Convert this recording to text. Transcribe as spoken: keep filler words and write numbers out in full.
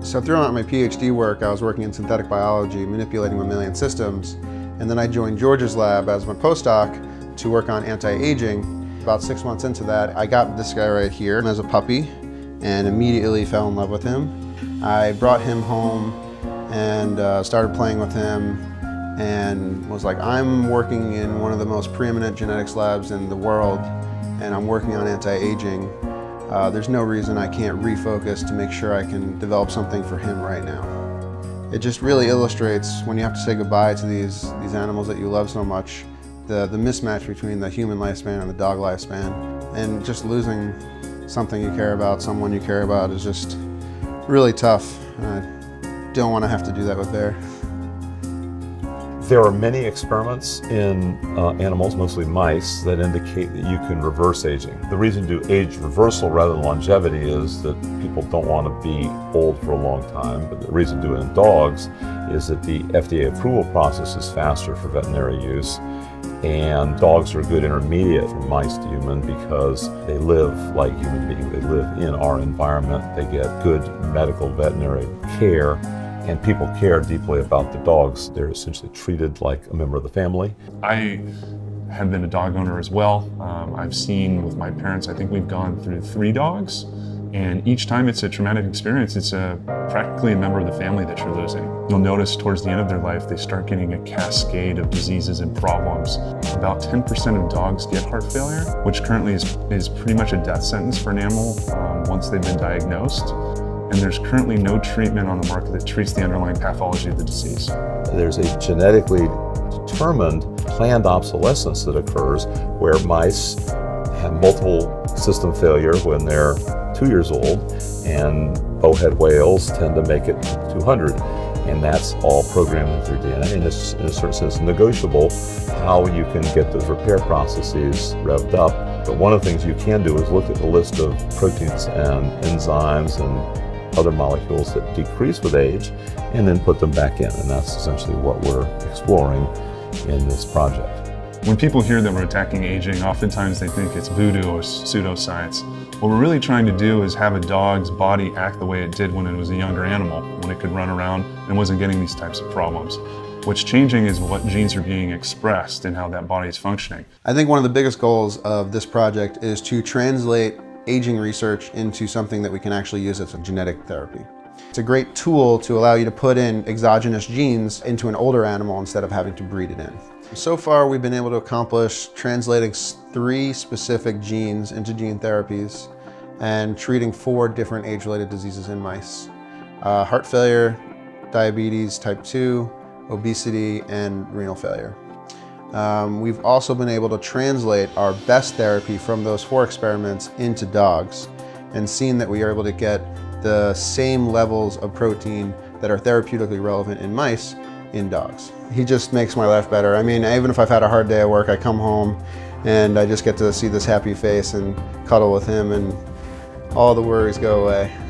So throughout my PhD work, I was working in synthetic biology, manipulating mammalian systems, and then I joined George's lab as my postdoc to work on anti-aging. About six months into that, I got this guy right here as a puppy and immediately fell in love with him. I brought him home and uh, started playing with him and was like, I'm working in one of the most preeminent genetics labs in the world and I'm working on anti-aging. Uh, there's no reason I can't refocus to make sure I can develop something for him right now. It just really illustrates when you have to say goodbye to these, these animals that you love so much, the, the mismatch between the human lifespan and the dog lifespan. And just losing something you care about, someone you care about, is just really tough. I don't want to have to do that with Bear. There are many experiments in uh, animals, mostly mice, that indicate that you can reverse aging. The reason to do age reversal rather than longevity is that people don't want to be old for a long time, but the reason to do it in dogs is that the F D A approval process is faster for veterinary use, and dogs are a good intermediate from mice to human because they live like human beings. They live in our environment, they get good medical veterinary care, and people care deeply about the dogs. They're essentially treated like a member of the family. I have been a dog owner as well. Um, I've seen with my parents, I think we've gone through three dogs, and each time it's a traumatic experience. It's a, practically a member of the family that you're losing. You'll notice towards the end of their life, they start getting a cascade of diseases and problems. About ten percent of dogs get heart failure, which currently is, is pretty much a death sentence for an animal um, once they've been diagnosed. And there's currently no treatment on the market that treats the underlying pathology of the disease. There's a genetically determined planned obsolescence that occurs where mice have multiple system failure when they're two years old, and bowhead whales tend to make it two hundred. And that's all programmed into their D N A, and it's in a certain sense negotiable how you can get those repair processes revved up. But one of the things you can do is look at the list of proteins and enzymes and other molecules that decrease with age, and then put them back in. And that's essentially what we're exploring in this project. When people hear that we're attacking aging, oftentimes they think it's voodoo or pseudoscience. What we're really trying to do is have a dog's body act the way it did when it was a younger animal, when it could run around and wasn't getting these types of problems. What's changing is what genes are being expressed and how that body is functioning. I think one of the biggest goals of this project is to translate aging research into something that we can actually use as a genetic therapy. It's a great tool to allow you to put in exogenous genes into an older animal instead of having to breed it in. So far, we've been able to accomplish translating three specific genes into gene therapies and treating four different age-related diseases in mice. Uh, heart failure, diabetes type two, obesity, and renal failure. Um, we've also been able to translate our best therapy from those four experiments into dogs and seen that we are able to get the same levels of protein that are therapeutically relevant in mice in dogs. He just makes my life better. I mean, even if I've had a hard day at work, I come home and I just get to see this happy face and cuddle with him, and all the worries go away.